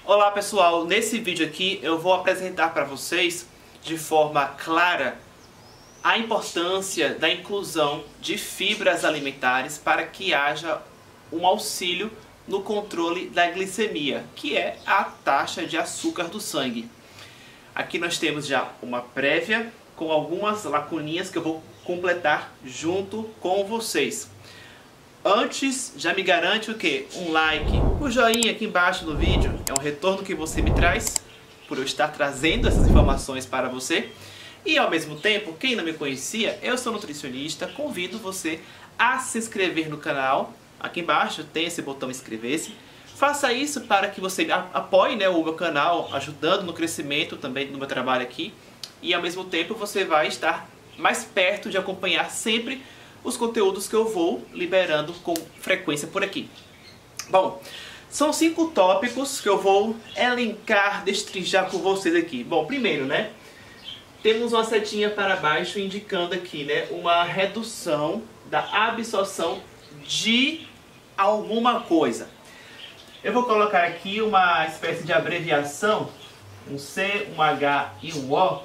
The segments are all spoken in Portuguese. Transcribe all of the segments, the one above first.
Olá pessoal, nesse vídeo aqui eu vou apresentar para vocês de forma clara a importância da inclusão de fibras alimentares para que haja um auxílio no controle da glicemia, que é a taxa de açúcar do sangue. Aqui nós temos já uma prévia com algumas lacuninhas que eu vou completar junto com vocês. Antes, já me garante o quê? Um like, o joinha aqui embaixo do vídeo, é um retorno que você me traz por eu estar trazendo essas informações para você. E ao mesmo tempo, quem não me conhecia, eu sou nutricionista, convido você a se inscrever no canal. Aqui embaixo tem esse botão inscrever-se. Faça isso para que você apoie, né, o meu canal, ajudando no crescimento também do meu trabalho aqui. E ao mesmo tempo você vai estar mais perto de acompanhar sempre os conteúdos que eu vou liberando com frequência por aqui. Bom, são 5 tópicos que eu vou elencar, destrinchar com vocês aqui. Bom, primeiro, né, temos uma setinha para baixo indicando aqui, né, uma redução da absorção de alguma coisa. Eu vou colocar aqui uma espécie de abreviação, um C, um H e um O,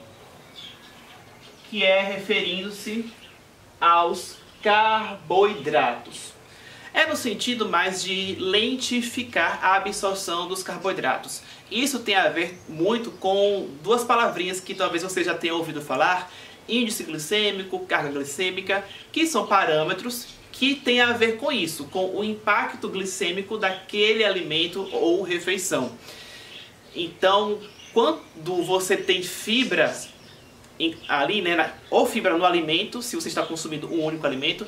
que é referindo-se aos carboidratos. É no sentido mais de lentificar a absorção dos carboidratos. Isso tem a ver muito com duas palavrinhas que talvez você já tenha ouvido falar: índice glicêmico, carga glicêmica, que são parâmetros que têm a ver com isso, com o impacto glicêmico daquele alimento ou refeição. Então, quando você tem fibras ali, né, ou fibra no alimento, se você está consumindo um único alimento,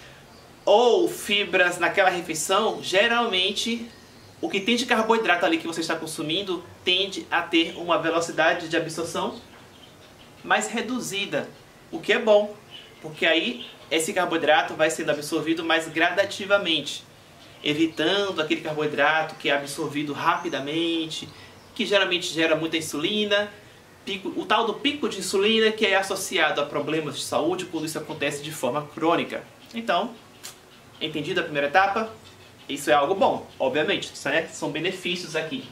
ou fibras naquela refeição, geralmente o que tem de carboidrato ali que você está consumindo tende a ter uma velocidade de absorção mais reduzida, o que é bom, porque aí esse carboidrato vai sendo absorvido mais gradativamente, evitando aquele carboidrato que é absorvido rapidamente, que geralmente gera muita insulina, o tal do pico de insulina, que é associado a problemas de saúde quando isso acontece de forma crônica. Então, entendido a primeira etapa? Isso é algo bom, obviamente, certo? São benefícios aqui.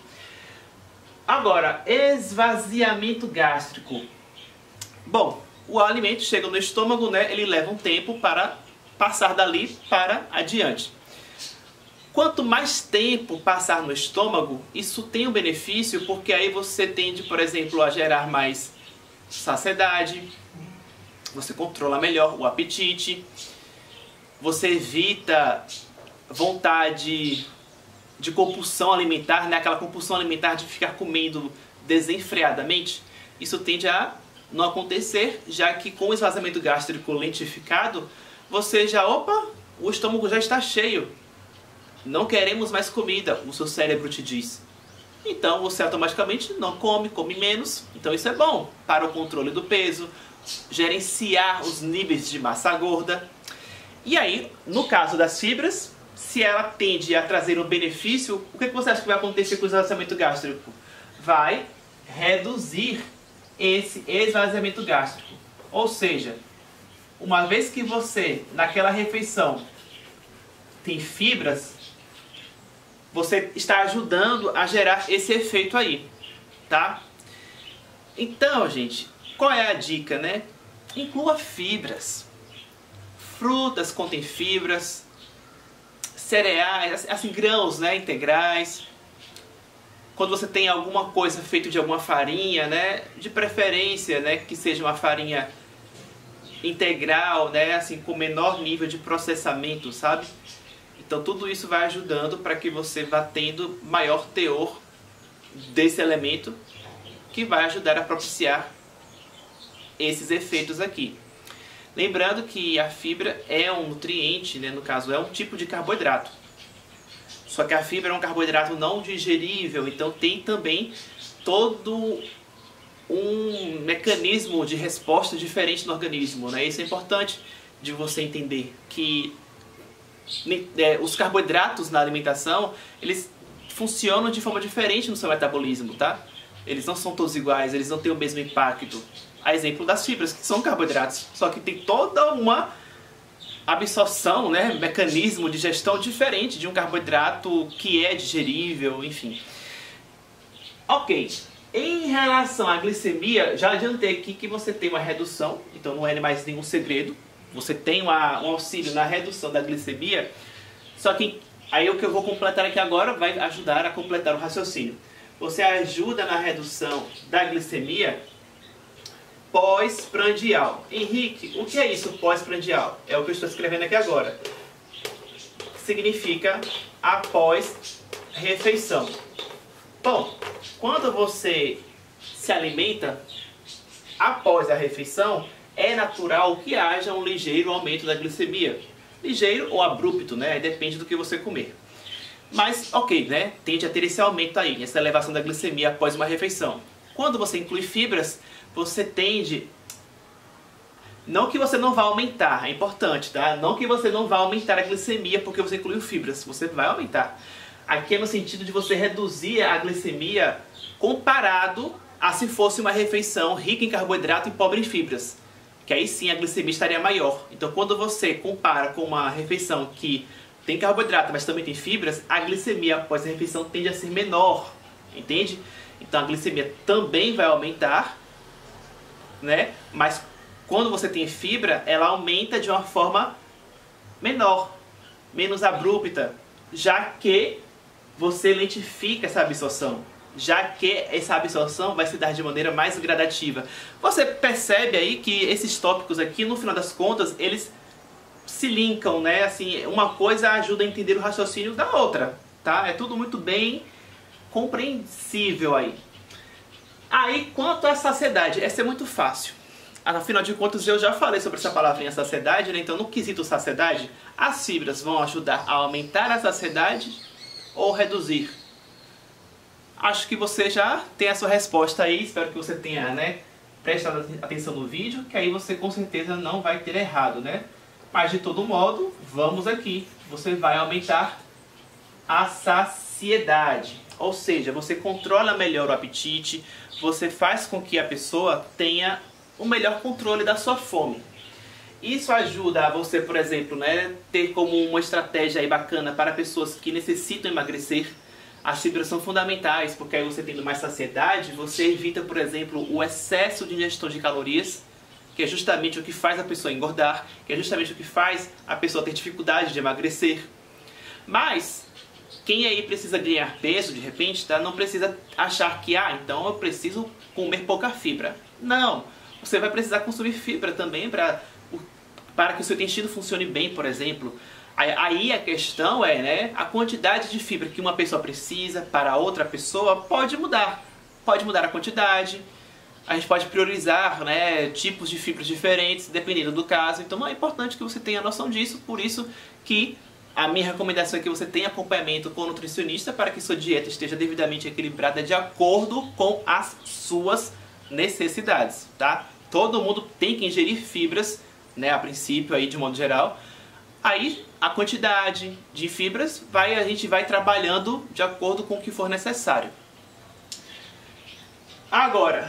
Agora, esvaziamento gástrico. Bom, o alimento chega no estômago, né? Ele leva um tempo para passar dali para adiante. Quanto mais tempo passar no estômago, isso tem um benefício, porque aí você tende, por exemplo, a gerar mais saciedade, você controla melhor o apetite, você evita vontade de compulsão alimentar, né? Aquela compulsão alimentar de ficar comendo desenfreadamente. Isso tende a não acontecer, já que com o esvaziamento gástrico lentificado, você já, o estômago já está cheio. Não queremos mais comida, o seu cérebro te diz. Então você automaticamente não come, come menos. Então isso é bom para o controle do peso, gerenciar os níveis de massa gorda. E aí, no caso das fibras, se ela tende a trazer um benefício, o que você acha que vai acontecer com o esvaziamento gástrico? Vai reduzir esse esvaziamento gástrico. Ou seja, uma vez que você, naquela refeição, tem fibras, você está ajudando a gerar esse efeito aí, tá? Então, gente, qual é a dica, né? Inclua fibras. Frutas contêm fibras, cereais, assim, grãos, né, integrais. Quando você tem alguma coisa feita de alguma farinha, né, de preferência, né, que seja uma farinha integral, né, assim, com menor nível de processamento, sabe? Então tudo isso vai ajudando para que você vá tendo maior teor desse elemento, que vai ajudar a propiciar esses efeitos aqui. Lembrando que a fibra é um nutriente, né, no caso é um tipo de carboidrato. Só que a fibra é um carboidrato não digerível, então tem também todo um mecanismo de resposta diferente no organismo, né? Isso é importante de você entender, que os carboidratos na alimentação, eles funcionam de forma diferente no seu metabolismo, tá? Eles não são todos iguais, eles não têm o mesmo impacto. A exemplo das fibras, que são carboidratos, só que tem toda uma absorção, né, mecanismo de gestão diferente de um carboidrato que é digerível, enfim. Ok, em relação à glicemia, já adiantei aqui que você tem uma redução, então não é mais nenhum segredo. Você tem um auxílio na redução da glicemia, só que aí o que eu vou completar aqui agora vai ajudar a completar o raciocínio. Você ajuda na redução da glicemia pós-prandial. Henrique, o que é isso pós-prandial? É o que eu estou escrevendo aqui agora. Significa após refeição. Bom, quando você se alimenta após a refeição, é natural que haja um ligeiro aumento da glicemia. Ligeiro ou abrupto, né? Depende do que você comer. Mas, ok, né? Tende a ter esse aumento aí, essa elevação da glicemia após uma refeição. Quando você inclui fibras, você tende... Não que você não vá aumentar, é importante, tá? Não que você não vá aumentar a glicemia porque você incluiu fibras, você vai aumentar. Aqui é no sentido de você reduzir a glicemia comparado a se fosse uma refeição rica em carboidrato e pobre em fibras. Que aí sim a glicemia estaria maior. Então quando você compara com uma refeição que tem carboidrato, mas também tem fibras, a glicemia após a refeição tende a ser menor, entende? Então a glicemia também vai aumentar, né? Mas quando você tem fibra, ela aumenta de uma forma menor, menos abrupta, já que você lentifica essa absorção, já que essa absorção vai se dar de maneira mais gradativa. Você percebe aí que esses tópicos aqui, no final das contas, eles se linkam, né? Assim, uma coisa ajuda a entender o raciocínio da outra, tá? É tudo muito bem compreensível aí. Aí, quanto à saciedade, essa é muito fácil. Afinal de contas, eu já falei sobre essa palavrinha saciedade, né? Então, no quesito saciedade, as fibras vão ajudar a aumentar a saciedade ou reduzir? Acho que você já tem a sua resposta aí, espero que você tenha, né, prestado atenção no vídeo, que aí você com certeza não vai ter errado, né? Mas de todo modo, vamos aqui, você vai aumentar a saciedade, ou seja, você controla melhor o apetite, você faz com que a pessoa tenha o melhor controle da sua fome. Isso ajuda a você, por exemplo, né, ter como uma estratégia aí bacana para pessoas que necessitam emagrecer. As fibras são fundamentais, porque aí você tendo mais saciedade, você evita, por exemplo, o excesso de ingestão de calorias, que é justamente o que faz a pessoa engordar, que é justamente o que faz a pessoa ter dificuldade de emagrecer. Mas, quem aí precisa ganhar peso, de repente, tá, não precisa achar que, então eu preciso comer pouca fibra. Não, você vai precisar consumir fibra também para que o seu intestino funcione bem, por exemplo. Aí a questão é, né, a quantidade de fibra que uma pessoa precisa para outra pessoa pode mudar. Pode mudar a quantidade, a gente pode priorizar, né, tipos de fibras diferentes, dependendo do caso. Então é importante que você tenha noção disso, por isso que a minha recomendação é que você tenha acompanhamento com o nutricionista para que sua dieta esteja devidamente equilibrada de acordo com as suas necessidades, tá? Todo mundo tem que ingerir fibras, né, a princípio aí de modo geral. Aí a quantidade de fibras a gente vai trabalhando de acordo com o que for necessário. Agora,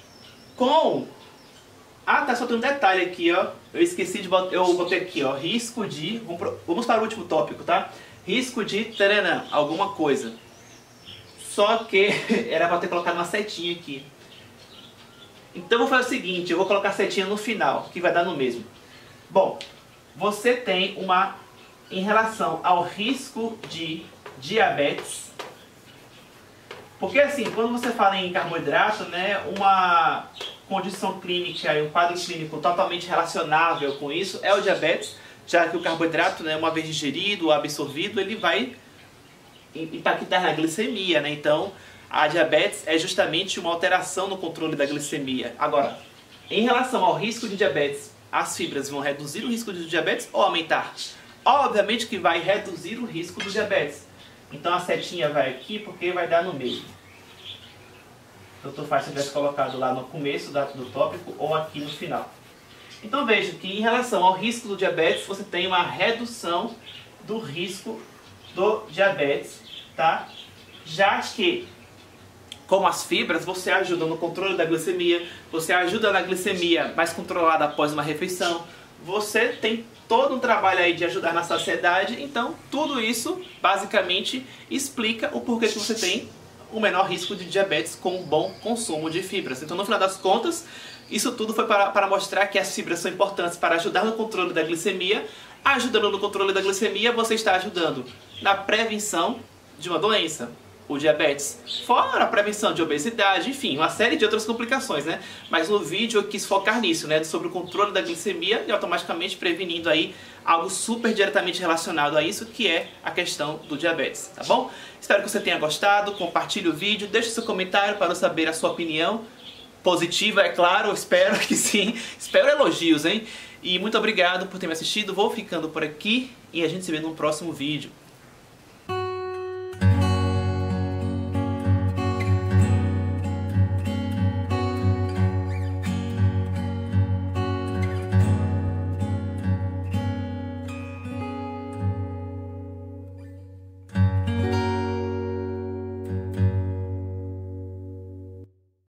só tem um detalhe aqui, ó. Eu esqueci de botar, eu botei aqui, ó, risco de, vamos para o último tópico, tá? Risco de alguma coisa. Só que era para ter colocado uma setinha aqui. Então eu vou fazer o seguinte, eu vou colocar a setinha no final, que vai dar no mesmo. Bom, você tem em relação ao risco de diabetes, porque assim, quando você fala em carboidrato, né, uma condição clínica e um quadro clínico totalmente relacionável com isso é o diabetes, já que o carboidrato, né, uma vez digerido ou absorvido, ele vai impactar na glicemia, né? Então, a diabetes é justamente uma alteração no controle da glicemia. Agora, em relação ao risco de diabetes, as fibras vão reduzir o risco de diabetes ou aumentar? Obviamente que vai reduzir o risco do diabetes. Então a setinha vai aqui porque vai dar no meio. Tanto faz se eu tivesse colocado lá no começo do tópico ou aqui no final. Então veja que em relação ao risco do diabetes, você tem uma redução do risco do diabetes, tá? Já que, como as fibras, você ajuda no controle da glicemia, você ajuda na glicemia mais controlada após uma refeição, você tem todo um trabalho aí de ajudar na saciedade, então tudo isso basicamente explica o porquê que você tem o menor risco de diabetes com um bom consumo de fibras. Então, no final das contas, isso tudo foi para mostrar que as fibras são importantes para ajudar no controle da glicemia. Ajudando no controle da glicemia, você está ajudando na prevenção de uma doença, o diabetes, fora a prevenção de obesidade, enfim, uma série de outras complicações, né? Mas no vídeo eu quis focar nisso, né? Sobre o controle da glicemia e automaticamente prevenindo aí algo super diretamente relacionado a isso, que é a questão do diabetes, tá bom? Espero que você tenha gostado, compartilhe o vídeo, deixe seu comentário para eu saber a sua opinião. Positiva, é claro, espero que sim. Espero elogios, hein? E muito obrigado por ter me assistido, vou ficando por aqui e a gente se vê no próximo vídeo.